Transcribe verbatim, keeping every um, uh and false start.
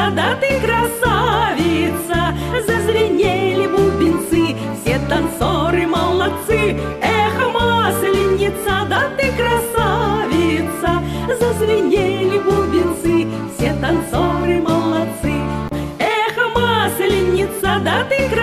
Масленица, да ты красавица, зазвенели бубенцы, все танцоры молодцы. Эх, Масленица, да ты красавица, зазвенели бубенцы, все танцоры молодцы. Эх, Масленица, да ты красавица.